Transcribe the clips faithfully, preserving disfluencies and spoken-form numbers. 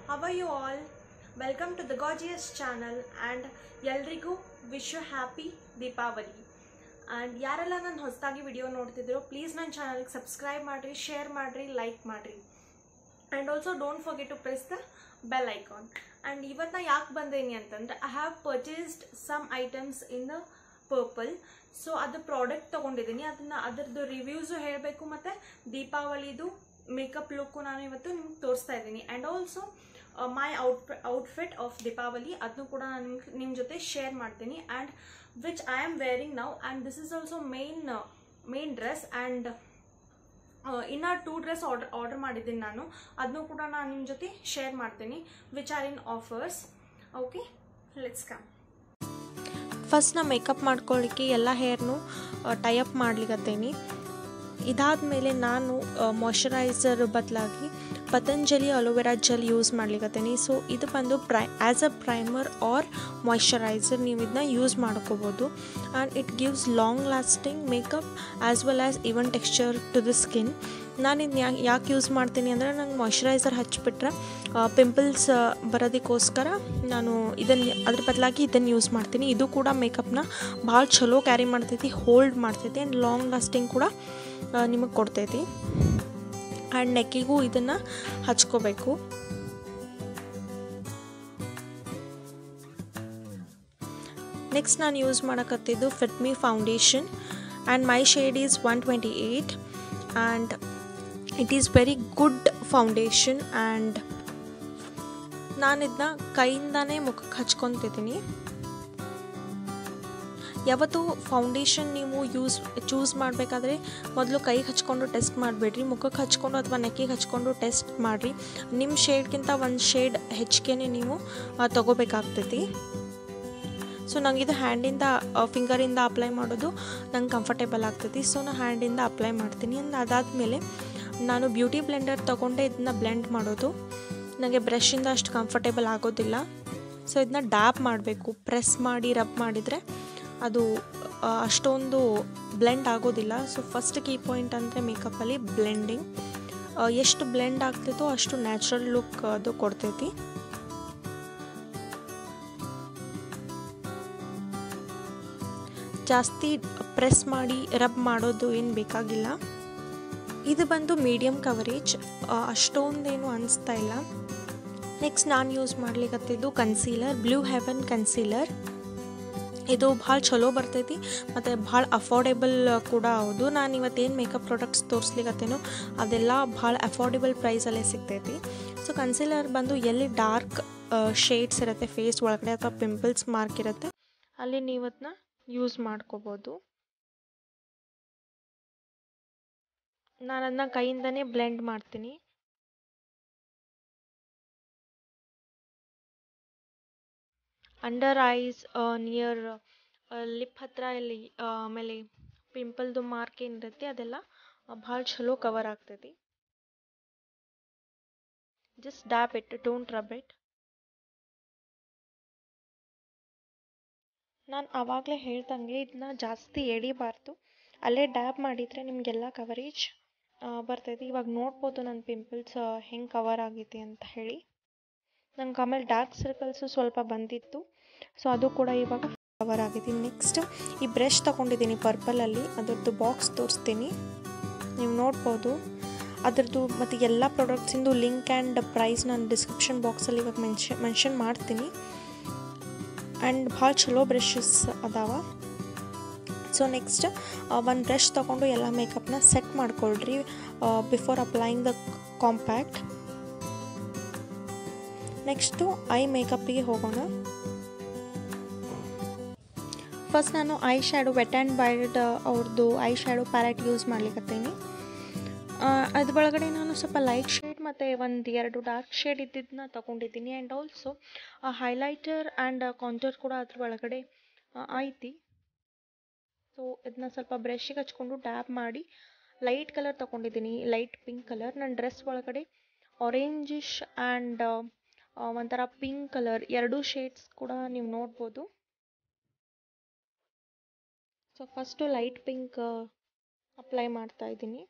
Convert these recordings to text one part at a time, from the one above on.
How are you all? Welcome to the Gorgeous channel and ಎಲ್ರಿಗೂ wish you happy Deepavali. And ಯಾರೆಲ್ಲ ನಾನು ಹೊಸದಾಗಿ video ನೋಡ್ತಿದ್ದೀರೋ please ನನ್ನ ಚಾನಲ್ಗೆ ಸಬ್ಸ್ಕ್ರೈಬ್ ಮಾಡಿರಿ, ಶೇರ್ ಮಾಡಿರಿ, ಲೈಕ್ ಮಾಡಿರಿ. And also don't forget to press the bell icon. And ಇವತ್ತು ನಾ ಯಾಕೆ ಬಂದೇನಿ ಅಂತಂದರೆ I have purchased some items in the Purplle. So ಅದು ಪ್ರಾಡಕ್ಟ್ ತೊಗೊಂಡಿದ್ದೀನಿ, ಅದನ್ನು ಅದರದ್ದು ರಿವ್ಯೂಸು ಹೇಳಬೇಕು ಮತ್ತು ದೀಪಾವಳಿದು ಮೇಕಪ್ ಲುಕ್ಕು ನಾನು ಇವತ್ತು ನಿಮ್ಗೆ ತೋರಿಸ್ತಾ ಇದ್ದೀನಿ. And also my out outfit of Deepavali ಅದನ್ನು ಕೂಡ ನಾನು ನಿಮ್ಗೆ ನಿಮ್ಮ ಜೊತೆ ಶೇರ್ ಮಾಡ್ತೀನಿ. And which I am wearing now. And this is also main main dress. And ಇನ್ನು ಟೂ ಡ್ರೆಸ್ ಆರ್ಡರ್ ಆರ್ಡರ್ ಮಾಡಿದ್ದೀನಿ ನಾನು, ಅದನ್ನು ಕೂಡ ನಾನು ನಿಮ್ಮ ಜೊತೆ ಶೇರ್ ಮಾಡ್ತೀನಿ which are in offers. Okay, let's come. First ನಾ ಮೇಕಪ್ ಮಾಡ್ಕೊಳ್ಳಿಕ್ಕೆ ಎಲ್ಲ ಹೇರ್ನು ಟೈಅಪ್ ಮಾಡ್ಲಿಕತ್ತೇನಿ. ಇದಾದಮೇಲೆ ನಾನು ಮಾಯ್ಶ್ಚರೈಸರ್ ಬದಲಾಗಿ Patanjali aloe vera gel use ಮಾಡ್ಲಿಕತ್ತೀನಿ. So ಇದು ಬಂದು ಪ್ರೈ as a primer or moisturiser ನೀವು ಇದನ್ನ ಯೂಸ್ ಮಾಡ್ಕೋಬೋದು. And it gives long lasting makeup as well as even texture to the skin. ನಾನು ಇದನ್ನ ಯಾಕೆ ಯಾಕೆ ಯೂಸ್ ಮಾಡ್ತೀನಿ ಅಂದರೆ ನಂಗೆ ಮಾಯ್ಶ್ಚರೈಸರ್ ಹಚ್ಚಿಬಿಟ್ರೆ ಪಿಂಪಲ್ಸ್ ಬರೋದಕ್ಕೋಸ್ಕರ ನಾನು ಇದನ್ನು ಅದ್ರ ಬದಲಾಗಿ ಇದನ್ನು ಯೂಸ್ ಮಾಡ್ತೀನಿ. ಇದು ಕೂಡ ಮೇಕಪ್ನ ಭಾಳ ಚಲೋ ಕ್ಯಾರಿ ಮಾಡ್ತೈತಿ, ಹೋಲ್ಡ್ ಮಾಡ್ತೈತಿ ಆ್ಯಂಡ್ ಲಾಂಗ್ ಲಾಸ್ಟಿಂಗ್ ಕೂಡ ನಿಮಗೆ ಕೊಡ್ತೈತಿ. ಆ್ಯಂಡ್ ನೆಕ್ಕಿಗೂ ಇದನ್ನು ಹಚ್ಕೋಬೇಕು. ನೆಕ್ಸ್ಟ್ ನಾನು ಯೂಸ್ ಮಾಡಕತ್ತಿದ್ದು fit me foundation and my shade is one twenty eight and it is very good foundation. And ನಾನು ಇದನ್ನ ಕೈಯಿಂದಾನೇ ಮುಖಕ್ಕೆ ಹಚ್ಕೊತಿದ್ದೀನಿ. ಯಾವತ್ತು ಫೌಂಡೇಶನ್ ನೀವು ಯೂಸ್ ಚೂಸ್ ಮಾಡಬೇಕಾದ್ರೆ ಮೊದಲು ಕೈಗೆ ಹಚ್ಕೊಂಡು ಟೆಸ್ಟ್ ಮಾಡಿಬಿಡ್ರಿ, ಮುಖಕ್ಕೆ ಹಚ್ಕೊಂಡು ಅಥವಾ ನೆಕ್ಕಿಗೆ ಹಚ್ಕೊಂಡು ಟೆಸ್ಟ್ ಮಾಡಿರಿ. ನಿಮ್ಮ ಶೇಡ್ಗಿಂತ ಒಂದು ಶೇಡ್ ಹೆಚ್ಚಿಗೆ ನೀವು ತೊಗೋಬೇಕಾಗ್ತೈತಿ. ಸೊ ನಂಗೆ ಇದು ಹ್ಯಾಂಡಿಂದ ಫಿಂಗರಿಂದ ಅಪ್ಲೈ ಮಾಡೋದು ನಂಗೆ ಕಂಫರ್ಟೇಬಲ್ ಆಗ್ತೈತಿ. ಸೊ ನಾನು ಹ್ಯಾಂಡಿಂದ ಅಪ್ಲೈ ಮಾಡ್ತೀನಿ. ಅಂದ್ ಅದಾದಮೇಲೆ ನಾನು ಬ್ಯೂಟಿ ಬ್ಲೆಂಡರ್ ತೊಗೊಂಡೆ ಇದನ್ನ ಬ್ಲೆಂಡ್ ಮಾಡೋದು. ನನಗೆ ಬ್ರಷಿಂದ ಅಷ್ಟು ಕಂಫರ್ಟೇಬಲ್ ಆಗೋದಿಲ್ಲ. ಸೊ ಇದನ್ನ ಡ್ಯಾಪ್ ಮಾಡಬೇಕು, ಪ್ರೆಸ್ ಮಾಡಿ ರಬ್ ಮಾಡಿದರೆ ಅದು ಅಷ್ಟೊಂದು ಬ್ಲೆಂಡ್ ಆಗೋದಿಲ್ಲ. ಸೊ ಫಸ್ಟ್ ಕೀ ಪಾಯಿಂಟ್ ಅಂದರೆ ಮೇಕಪ್ಪಲ್ಲಿ ಬ್ಲೆಂಡಿಂಗ್. ಎಷ್ಟು ಬ್ಲೆಂಡ್ ಆಗ್ತೈತೋ ಅಷ್ಟು ನ್ಯಾಚುರಲ್ ಲುಕ್ ಅದು ಕೊಡ್ತೈತಿ. ಜಾಸ್ತಿ ಪ್ರೆಸ್ ಮಾಡಿ ರಬ್ ಮಾಡೋದು ಏನು ಬೇಕಾಗಿಲ್ಲ. ಇದು ಬಂದು ಮೀಡಿಯಮ್ ಕವರೇಜ್, ಅಷ್ಟೊಂದೇನು ಅನಿಸ್ತಾ ಇಲ್ಲ. ನೆಕ್ಸ್ಟ್ ನಾನು ಯೂಸ್ ಮಾಡ್ಲಿಕ್ಕತ್ತಿದ್ದು ಕನ್ಸೀಲರ್, ಬ್ಲೂ ಹೆವನ್ ಕನ್ಸೀಲರ್. ಇದು ಭಾಳ ಚಲೋ ಬರ್ತೈತಿ ಮತ್ತು ಭಾಳ ಅಫೋರ್ಡೆಬಲ್ ಕೂಡ ಹೌದು. ನಾನು ಇವತ್ತೇನು ಮೇಕಪ್ ಪ್ರಾಡಕ್ಟ್ಸ್ ತೋರಿಸ್ಲಿಕ್ಕತ್ತೇನೋ ಅದೆಲ್ಲ ಭಾಳ ಅಫೋರ್ಡೆಬಲ್ ಪ್ರೈಸಲ್ಲೇ ಸಿಗ್ತೈತಿ. ಸೊ ಕನ್ಸೀಲರ್ ಬಂದು ಎಲ್ಲಿ ಡಾರ್ಕ್ ಶೇಡ್ಸ್ ಇರುತ್ತೆ ಫೇಸ್ ಒಳಗಡೆ ಅಥವಾ ಪಿಂಪಲ್ಸ್ ಮಾರ್ಕ್ ಇರುತ್ತೆ ಅಲ್ಲಿ ನೀವು ಅದನ್ನ ಯೂಸ್ ಮಾಡ್ಕೋಬೋದು. ನಾನು ಅದನ್ನ ಕೈಯಿಂದನೇ ಬ್ಲೆಂಡ್ ಮಾಡ್ತೀನಿ. ಅಂಡರ್ ಐಸ್, ನಿಯರ್ ಲಿಪ್ ಹತ್ರ ಇಲ್ಲಿ ಆಮೇಲೆ ಪಿಂಪಲ್ದು ಮಾರ್ಕ್ ಏನಿರುತ್ತೆ ಅದೆಲ್ಲ ಭಾಳ ಚಲೋ ಕವರ್ ಆಗ್ತೈತಿ. Just dab it, don't rub it. ನಾನು ಆವಾಗಲೇ ಹೇಳ್ದಂಗೆ ಇದನ್ನ ಜಾಸ್ತಿ ಎಳಿಬಾರ್ದು, ಅಲ್ಲೇ ಡ್ಯಾಪ್ ಮಾಡಿದರೆ ನಿಮಗೆಲ್ಲ ಕವರೇಜ್ ಬರ್ತೈತಿ. ಇವಾಗ ನೋಡ್ಬೋದು ನನ್ನ ಪಿಂಪಲ್ಸ್ ಹೆಂಗೆ ಕವರ್ ಆಗೈತಿ ಅಂತ ಹೇಳಿ. ನಂಗೆ ಆಮೇಲೆ ಡಾರ್ಕ್ ಸರ್ಕಲ್ಸು ಸ್ವಲ್ಪ ಬಂದಿತ್ತು, ಸೊ ಅದು ಕೂಡ ಇವಾಗ ಕವರ್ ಆಗೈತಿ. ನೆಕ್ಸ್ಟ್ ಈ ಬ್ರಷ್ ತೊಗೊಂಡಿದ್ದೀನಿ ಪರ್ಪಲಲ್ಲಿ, ಅದರದ್ದು ಬಾಕ್ಸ್ ತೋರಿಸ್ತೀನಿ, ನೀವು ನೋಡ್ಬೋದು ಅದರದ್ದು. ಮತ್ತು ಎಲ್ಲ ಪ್ರಾಡಕ್ಟ್ಸಿಂದು ಲಿಂಕ್ ಆ್ಯಂಡ್ ಪ್ರೈಸ್ ನಾನು ಡಿಸ್ಕ್ರಿಪ್ಷನ್ ಬಾಕ್ಸಲ್ಲಿ ಇವಾಗ ಮೆನ್ಷನ್ ಮೆನ್ಷನ್ ಮಾಡ್ತೀನಿ. ಆ್ಯಂಡ್ ಭಾಳ ಚಲೋ ಬ್ರಷಸ್ ಅದಾವ. ಸೊ ನೆಕ್ಸ್ಟ್ ಒಂದು ಬ್ರಷ್ ತೊಗೊಂಡು ಎಲ್ಲ ಮೇಕಪ್ನ ಸೆಟ್ ಮಾಡ್ಕೊಳ್ರಿ before applying the compact. Next eye ಮೇಕಪ್ಪಿಗೆ ಹೋಗೋಣ. ಫಸ್ಟ್ ನಾನು eye shadow wet and wild ಅವ್ರದ್ದು ಐ ಶ್ಯಾಡೋ ಪ್ಯಾಲೆಟ್ ಯೂಸ್ ಮಾಡ್ಲಿಕ್ಕತ್ತೀನಿ. ಅದ್ರ ಒಳಗಡೆ ನಾನು ಸ್ವಲ್ಪ ಲೈಟ್ ಶೇಡ್ ಮತ್ತು ಒಂದು ಎರಡು ಡಾರ್ಕ್ ಶೇಡ್ ಇದ್ದಿದ್ದನ್ನ ತೊಗೊಂಡಿದ್ದೀನಿ. And also highlighter and contour ಕೂಡ ಅದ್ರ ಒಳಗಡೆ ಐತಿ. ಸೊ ಇದನ್ನ ಸ್ವಲ್ಪ ಬ್ರಷಿಗೆ ಹಚ್ಕೊಂಡು ಟ್ಯಾಪ್ ಮಾಡಿ ಲೈಟ್ ಕಲರ್ ತೊಗೊಂಡಿದ್ದೀನಿ, ಲೈಟ್ ಪಿಂಕ್ ಕಲರ್. ನನ್ನ ಡ್ರೆಸ್ ಒಳಗಡೆ ಆರೆಂಜಿಶ್ ಆ್ಯಂಡ್ ಒಂಥರ ಪಿಂಕ್ ಕಲರ್ ಎರಡೂ ಶೇಡ್ಸ್ ಕೂಡ ನೀವು ನೋಡ್ಬೋದು. So first light pink apply ಮಾಡ್ತಾ ಇದ್ದೀನಿ.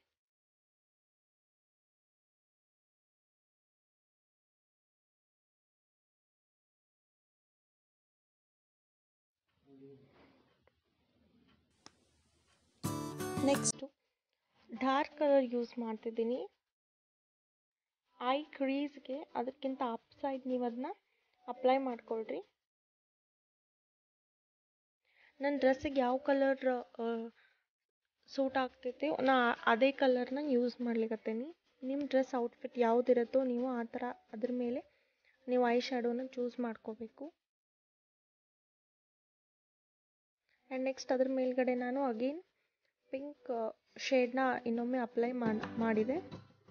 ನೆಕ್ಸ್ಟು ಡಾರ್ಕ್ ಕಲರ್ ಯೂಸ್ ಮಾಡ್ತಿದ್ದೀನಿ. ಐ ಕ್ರೀಸ್ಗೆ ಅದಕ್ಕಿಂತ ಅಪ್ ಸೈಡ್ ನೀವು ಅದನ್ನ ಅಪ್ಲೈ ಮಾಡ್ಕೊಳ್ರಿ. ನನ್ನ ಡ್ರೆಸ್ಸಿಗೆ ಯಾವ ಕಲರ್ ಸೂಟ್ ಆಗ್ತೈತೆ ನಾ ಅದೇ ಕಲರ್ನ ಯೂಸ್ ಮಾಡ್ಲಿಕತ್ತೀನಿ. ನಿಮ್ಮ ಡ್ರೆಸ್ ಔಟ್ಫಿಟ್ ಯಾವುದಿರುತ್ತೋ ನೀವು ಆ ಥರ ಅದ್ರ ಮೇಲೆ ನೀವು ಐ ಶ್ಯಾಡೋನ ಚೂಸ್ ಮಾಡ್ಕೋಬೇಕು. ಆ್ಯಂಡ್ ನೆಕ್ಸ್ಟ್ ಅದ್ರ ಮೇಲ್ಗಡೆ ನಾನು ಅಗೇನ್ ಪಿಂಕ್ ಶೇಡ್ನ ಇನ್ನೊಮ್ಮೆ ಅಪ್ಲೈ ಮಾಡಿದೆ.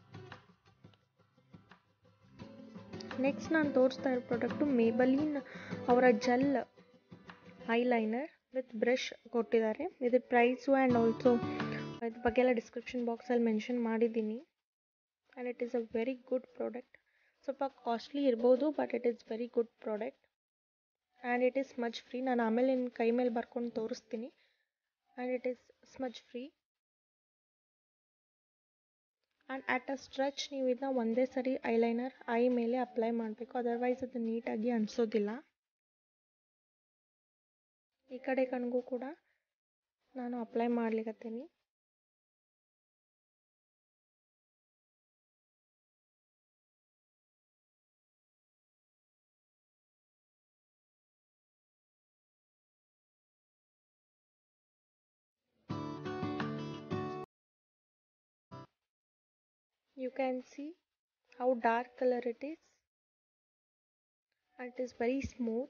ನೆಕ್ಸ್ಟ್ ನಾನು ತೋರಿಸ್ತಾ ಇರೋ ಪ್ರಾಡಕ್ಟು ಮೇಬಲಿನ್ ಅವರ ಜೆಲ್ ಐಲೈನರ್ ವಿತ್ ಬ್ರಷ್ ಕೊಟ್ಟಿದ್ದಾರೆ. ಇದ್ರ ಪ್ರೈಸು ಆ್ಯಂಡ್ ಆಲ್ಸೋ ಇದ್ರ ಬಗ್ಗೆ ಎಲ್ಲ ಡಿಸ್ಕ್ರಿಪ್ಷನ್ ಬಾಕ್ಸಲ್ಲಿ ಮೆನ್ಷನ್ ಮಾಡಿದ್ದೀನಿ. And it is a very good product. ಸ್ವಲ್ಪ ಕಾಸ್ಟ್ಲಿ ಇರ್ಬೋದು, but it is very good product and it is smudge free. ನಾನು ಆಮೇಲೆ ನಿಮ್ಮ ಕೈ ಮೇಲೆ ಬರ್ಕೊಂಡು ತೋರಿಸ್ತೀನಿ. And it is smudge free and at a stretch ನೀವು ಇದನ್ನ ಒಂದೇ ಸರಿ ಐಲೈನರ್ ಐ ಮೇಲೆ ಅಪ್ಲೈ ಮಾಡಬೇಕು, ಅದರ್ವೈಸ್ ಅದು ನೀಟಾಗಿ ಅನಿಸೋದಿಲ್ಲ. ಈ ಕಡೆ ಕಣ್ಗೂ ಕೂಡ ನಾನು ಅಪ್ಲೈ ಮಾಡ್ಲಿಕತ್ತೀನಿ. You can see how dark color it is and it is very smooth.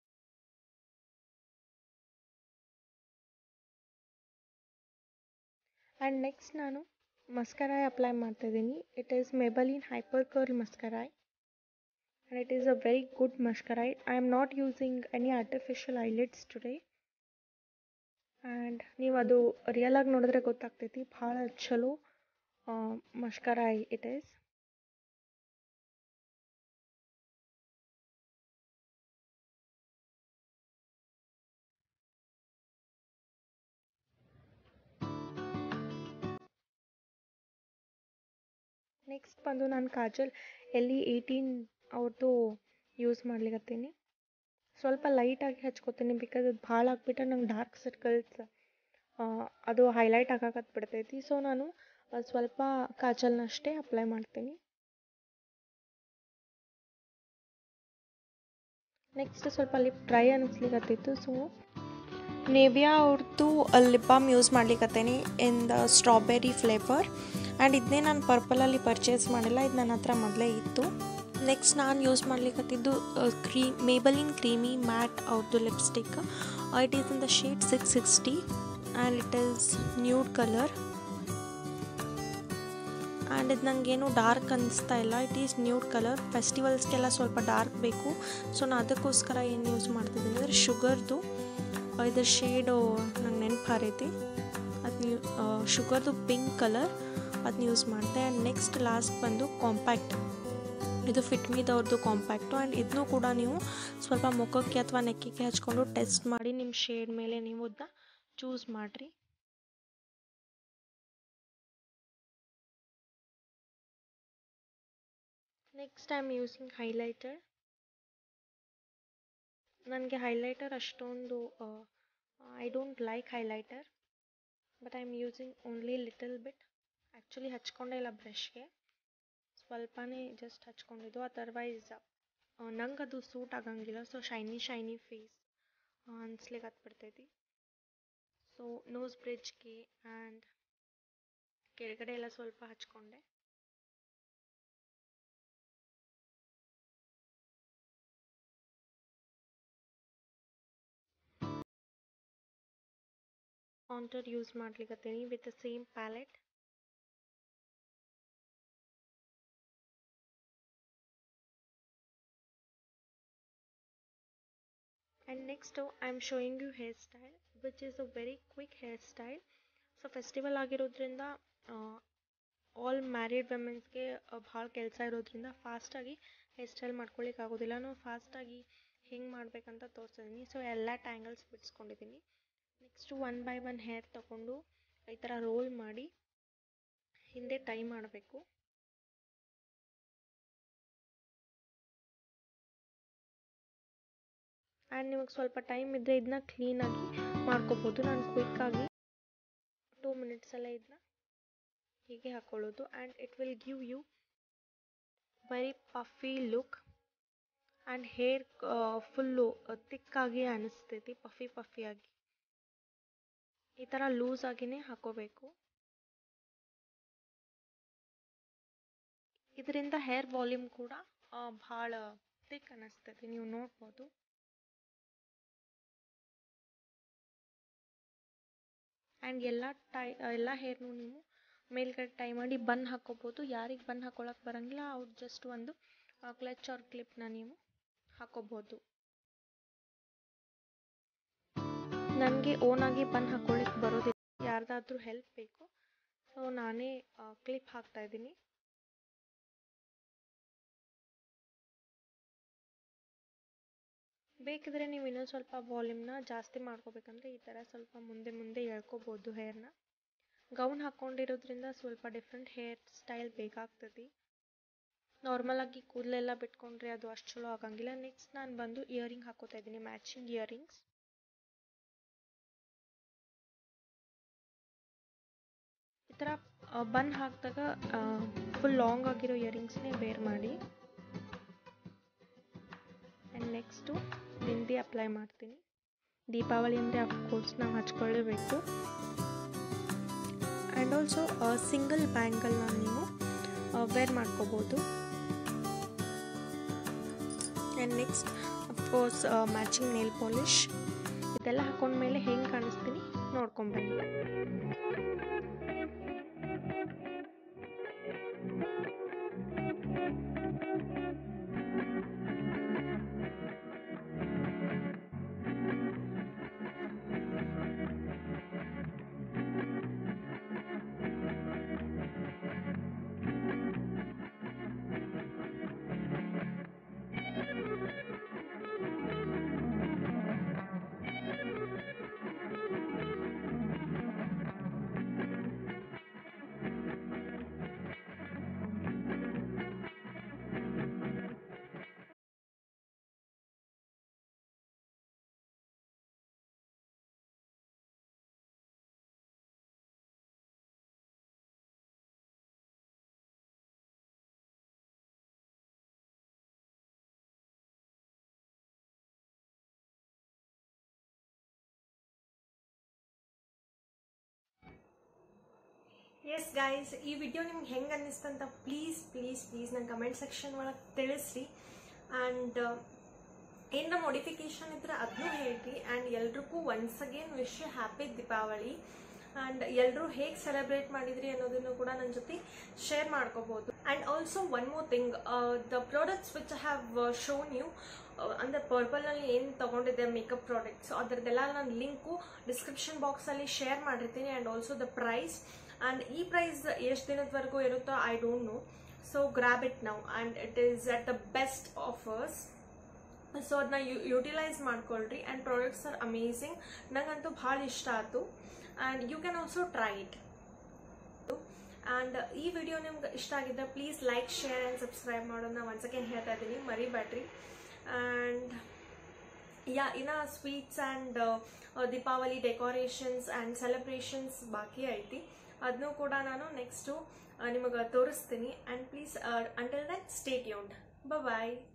And next ನಾನು ಮಸ್ಕರಾ ಅಪ್ಲೈ ಮಾಡ್ತಾ ಇದ್ದೀನಿ. It is Maybelline hyper curl mascara and it is a very good mascara. I am not using any artificial eyelids today. and ನೀವು ಅದು real ಆಗಿ ನೋಡಿದ್ರೆ ಗೊತ್ತಾಗ್ತೈತಿ ಭಾಳ ಚಲೋ mascara it is. Next ಬಂದು ನಾನು ಕಾಜಲ್ ಎಲ್ ಇ ಏಯ್ಟೀನ್ ಅವ್ರದ್ದು ಯೂಸ್ ಮಾಡ್ಲಿಕತ್ತೀನಿ. ಸ್ವಲ್ಪ ಲೈಟಾಗಿ ಹಚ್ಕೋತೀನಿ ಬಿಕಾಸ್ ಅದು ಭಾಳ ಆಗಿಬಿಟ್ರೆ ನಂಗೆ ಡಾರ್ಕ್ ಸರ್ಕಲ್ಸ್ ಅದು ಹೈಲೈಟ್ ಆಗಾಕತ್ ಬಿಡ್ತೈತಿ. ಸೊ ನಾನು ಸ್ವಲ್ಪ ಕಾಜಲ್ನಷ್ಟೇ ಅಪ್ಲೈ ಮಾಡ್ತೀನಿ. ನೆಕ್ಸ್ಟ್ ಸ್ವಲ್ಪ ಲಿಪ್ ಡ್ರೈ ಅನ್ನಿಸ್ಲಿಕತ್ತಿತ್ತು, ಸೊ ನೇವಿಯಾ ಅವ್ರದ್ದು ಲಿಪ್ ಬಾಮ್ ಯೂಸ್ ಮಾಡ್ಲಿಕತ್ತೀನಿ in the strawberry flavour. And ಇದನ್ನೇ ನಾನು ಪರ್ಪಲಲ್ಲಿ ಪರ್ಚೇಸ್ ಮಾಡಿಲ್ಲ, ಇದು ನನ್ನ ಹತ್ರ ಮೊದಲೇ ಇತ್ತು. ನೆಕ್ಸ್ಟ್ ನಾನು ಯೂಸ್ ಮಾಡ್ಲಿಕತ್ತಿದ್ದು ಕ್ರೀ ಮೇಬಲಿನ್ ಕ್ರೀಮಿ ಮ್ಯಾಟ್ ಅವ್ರದ್ದು lipstick. It is in the shade six sixty and it is nude colour. And ಇದು ನನಗೇನು ಡಾರ್ಕ್ ಅನ್ನಿಸ್ತಾ ಇಲ್ಲ, ಇಟ್ ಈಸ್ ನ್ಯೂಡ್ ಕಲರ್. ಫೆಸ್ಟಿವಲ್ಸ್ಗೆಲ್ಲ ಸ್ವಲ್ಪ ಡಾರ್ಕ್ ಬೇಕು, ಸೊ ನಾನು ಅದಕ್ಕೋಸ್ಕರ ಏನು ಯೂಸ್ ಮಾಡ್ತಿದ್ದೀನಿ ಅಂದರೆ ಶುಗರ್ದು ಇದ್ರ ಶೇಡು ನಂಗೆ ನೆನಪು ಹಾರೈತಿ, ಅದು ಶುಗರ್ದು ಪಿಂಕ್ ಕಲರ್ ಅದನ್ನ ಯೂಸ್ ಮಾಡಿದೆ. ಆ್ಯಂಡ್ ನೆಕ್ಸ್ಟ್ ಲಾಸ್ಟ್ ಬಂದು ಕಾಂಪ್ಯಾಕ್ಟ್, ಇದು ಫಿಟ್ಮಿದವ್ರದ್ದು ಕಾಂಪ್ಯಾಕ್ಟು. ಆ್ಯಂಡ್ ಇದನ್ನೂ ಕೂಡ ನೀವು ಸ್ವಲ್ಪ ಮುಖಕ್ಕೆ ಅಥವಾ ನೆಕ್ಕಿಗೆ ಹಚ್ಕೊಂಡು ಟೆಸ್ಟ್ ಮಾಡಿ ನಿಮ್ಮ ಶೇಡ್ ಮೇಲೆ ನೀವು ಅದನ್ನ ಚೂಸ್ ಮಾಡಿರಿ. Next I am using highlighter. ನನಗೆ ಹೈಲೈಟರ್ ಅಷ್ಟೊಂದು I don't like highlighter, but I am using only little bit. Actually ಹಚ್ಕೊಂಡೇ ಇಲ್ಲ ಬ್ರಷ್ಗೆ, ಸ್ವಲ್ಪನೇ ಜಸ್ಟ್ ಹಚ್ಕೊಂಡಿದ್ದು. ಅದರ್ವೈಸ್ ನಂಗೆ ಅದು ಸೂಟ್ ಆಗಂಗಿಲ್ಲ, ಸೊ ಶೈನಿ ಶೈನಿ ಫೇಸ್ ಅನ್ಸ್ಲಿಕ್ಕೆ ಹತ್ಬಿಡ್ತೈತಿ. ಸೊ ನೋಸ್ ಬ್ರಿಡ್ಜ್ಗೆ ಆ್ಯಂಡ್ ಕೆಳಗಡೆ ಎಲ್ಲ ಸ್ವಲ್ಪ ಹಚ್ಕೊಂಡೆ. ಕಾಂಟೂರ್ ಯೂಸ್ ಮಾಡ್ಲಿಕತ್ತೀನಿ with the same palette. And next I am showing you hairstyle which is a very quick hairstyle. So festival ಆಗಿರೋದ್ರಿಂದ ಆಲ್ ಮ್ಯಾರಿಡ್ ವುಮೆನ್ಸ್ಗೆ ಭಾಳ ಕೆಲಸ ಇರೋದ್ರಿಂದ ಫಾಸ್ಟಾಗಿ ಹೇರ್ ಸ್ಟೈಲ್ ಮಾಡ್ಕೊಳ್ಳಿಕ್ಕೆ ಆಗೋದಿಲ್ಲ. ನಾವು ಫಾಸ್ಟಾಗಿ ಹೆಂಗೆ ಮಾಡಬೇಕಂತ ತೋರಿಸಿದ್ದೀನಿ. ಸೊ ಎಲ್ಲ ಟ್ಯಾಂಗಲ್ಸ್ ಬಿಡಿಸ್ಕೊಂಡಿದ್ದೀನಿ. Next one by one hair ತೊಗೊಂಡು ಈ ಥರ ರೋಲ್ ಮಾಡಿ ಹಿಂದೆ ಟೈ ಮಾಡಬೇಕು. ಆ್ಯಂಡ್ ನಿಮಗೆ ಸ್ವಲ್ಪ ಟೈಮ್ ಇದ್ದರೆ ಇದನ್ನ ಕ್ಲೀನಾಗಿ ಮಾಡ್ಕೋಬೋದು. ನಾನು ಕ್ವಿಕ್ಕಾಗಿ ಟೂ ಮಿನಿಟ್ಸಲ್ಲೇ ಇದನ್ನ ಹೀಗೆ ಹಾಕ್ಕೊಳ್ಳೋದು. And it will give you very puffy look and hair full ತಿಕ್ಕಾಗಿ ಅನಿಸ್ತೈತಿ, ಪಫಿ ಪಫಿಯಾಗಿ. ಈ ಥರ ಲೂಸ್ ಆಗಿನೇ ಹಾಕೋಬೇಕು. ಇದರಿಂದ ಹೇರ್ ವಾಲ್ಯೂಮ್ ಕೂಡ ಭಾಳ ತಿಕ್ ಅನ್ನಿಸ್ತೈತಿ, ನೀವು ನೋಡ್ಬೋದು. ಆ್ಯಂಡ್ ಎಲ್ಲ ಟೈ ಎಲ್ಲ ಹೇರ್ನು ನೀವು ಮೇಲ್ಗಡೆ ಟೈ ಮಾಡಿ ಬನ್ ಹಾಕೋಬೋದು. ಯಾರಿಗೆ ಬನ್ ಹಾಕೊಳಕ್ಕೆ ಬರೋಂಗಿಲ್ಲ ಅವ್ರು ಜಸ್ಟ್ ಒಂದು ಕ್ಲಚ್ ಆರ್ ಕ್ಲಿಪ್ನ ನೀವು ಹಾಕೋಬೋದು. ನನಗೆ ಓನಾಗಿ ಬನ್ ಹಾಕೊಳ್ಳಿಕ್ಕೆ ಬರೋದಿಲ್ಲ, ಯಾರ್ದಾದ್ರೂ ಹೆಲ್ಪ್ ಬೇಕು, ಸೊ ನಾನೇ ಕ್ಲಿಪ್ ಹಾಕ್ತಾ ಇದ್ದೀನಿ. ಬೇಕಿದ್ರೆ ನೀವು ಇನ್ನೊಂದು ಸ್ವಲ್ಪ ವಾಲ್ಯೂಮ್ನ ಜಾಸ್ತಿ ಮಾಡ್ಕೋಬೇಕಂದ್ರೆ ಈ ಥರ ಸ್ವಲ್ಪ ಮುಂದೆ ಮುಂದೆ ಎಳ್ಕೊಬೋದು ಹೇರ್ನ. ಗೌನ್ ಹಾಕ್ಕೊಂಡಿರೋದ್ರಿಂದ ಸ್ವಲ್ಪ ಡಿಫ್ರೆಂಟ್ ಹೇರ್ ಸ್ಟೈಲ್ ಬೇಕಾಗ್ತದೆ. ನಾರ್ಮಲಾಗಿ ಕೂದಲೆಲ್ಲ ಬಿಟ್ಕೊಂಡ್ರೆ ಅದು ಅಷ್ಟು ಚಲೋ ಆಗಂಗಿಲ್ಲ. ನೆಕ್ಸ್ಟ್ ನಾನು ಬಂದು ಇಯರಿಂಗ್ ಹಾಕೋತಾ ಇದ್ದೀನಿ, ಮ್ಯಾಚಿಂಗ್ ಇಯರಿಂಗ್ಸ್. ಈ ಥರ ಬನ್ ಹಾಕಿದಾಗ ಫುಲ್ ಲಾಂಗ್ ಆಗಿರೋ ಇಯರಿಂಗ್ಸ್ನೇ ವೇರ್ ಮಾಡಿ. ಆ್ಯಂಡ್ ನೆಕ್ಸ್ಟು ಬಿಂದಿ ಅಪ್ಲೈ ಮಾಡ್ತೀನಿ. ದೀಪಾವಳಿ ಅಂದರೆ ಅಫ್ಕೋರ್ಸ್ ನಾವು ಹಚ್ಕೊಳ್ಳೇಬೇಕು. ಆ್ಯಂಡ್ ಆಲ್ಸೋ ಸಿಂಗಲ್ ಬ್ಯಾಂಗಲ್ನ ನೀವು ವೇರ್ ಮಾಡ್ಕೋಬೋದು. And next of course matching nail polish. ಇದೆಲ್ಲ ಹಾಕೊಂಡ್ಮೇಲೆ ಹೆಂಗೆ ಕಾಣಿಸ್ತೀನಿ ನೋಡ್ಕೊಂಬನ್ನಿ. ಎಸ್ ಗೈಸ್, ಈ ವಿಡಿಯೋ ನಿಮ್ಗೆ ಹೆಂಗೆ ಅನ್ನಿಸ್ತಂತ ಪ್ಲೀಸ್ ಪ್ಲೀಸ್ ಪ್ಲೀಸ್ ನನ್ನ ಕಮೆಂಟ್ ಸೆಕ್ಷನ್ ಒಳಗೆ ತಿಳಿಸ್ರಿ. ಆ್ಯಂಡ್ ಏನರ ಮೋಡಿಫಿಕೇಶನ್ ಇದ್ರೆ ಅದನ್ನೂ ಹೇಳ್ರಿ. ಆ್ಯಂಡ್ ಎಲ್ರಿಗೂ once again wish happy Deepavali. And ಎಲ್ಲರೂ ಹೇಗೆ ಸೆಲೆಬ್ರೇಟ್ ಮಾಡಿದ್ರಿ ಅನ್ನೋದನ್ನು ಕೂಡ ನನ್ನ ಜೊತೆ ಶೇರ್ ಮಾಡ್ಕೋಬೋದು. And also one more thing, the products which I have shown you ಅಂದರೆ ಪರ್ಪಲ್ನಲ್ಲಿ ಏನು ತೊಗೊಂಡಿದ್ದೆ ಮೇಕಪ್ ಪ್ರಾಡಕ್ಟ್ಸ್, ಅದರದ್ದೆಲ್ಲ ನಾನು ಲಿಂಕು ಡಿಸ್ಕ್ರಿಪ್ಷನ್ ಬಾಕ್ಸಲ್ಲಿ ಶೇರ್ ಮಾಡಿರ್ತೀನಿ. And also the price. And ಈ ಪ್ರೈಸ್ ಎಷ್ಟು ದಿನದವರೆಗೂ ಇರುತ್ತೋ I don't know, so grab it now. And it is at the best offers, so ಅದನ್ನ ಯು ಯುಟಿಲೈಸ್ ಮಾಡ್ಕೊಳ್ರಿ. ಆ್ಯಂಡ್ ಪ್ರಾಡಕ್ಟ್ಸ್ ಆರ್ ಅಮೇಝಿಂಗ್, ನಂಗಂತೂ ಭಾಳ ಇಷ್ಟ ಆಯಿತು. And you can also try it. And ಈ ವಿಡಿಯೋ ನಿಮ್ಗೆ ಇಷ್ಟ ಆಗಿದ್ದರೆ please like, share and subscribe ಮಾಡೋದನ್ನ ಒನ್ಸ್ ಅಗೇನ್ ಹೇಳ್ತಾ ಇದ್ದೀನಿ, ಮರಿಬೇಡ್ರಿ. ಆ್ಯಂಡ್ ಯಾ ಇನ್ನು sweets and Deepavali decorations and celebrations ಬಾಕಿ ಐತಿ, ಅದನ್ನೂ ಕೂಡ ನಾನು ನೆಕ್ಸ್ಟು ನಿಮಗೆ ತೋರಿಸ್ತೀನಿ. And please until that stay tuned. Bye.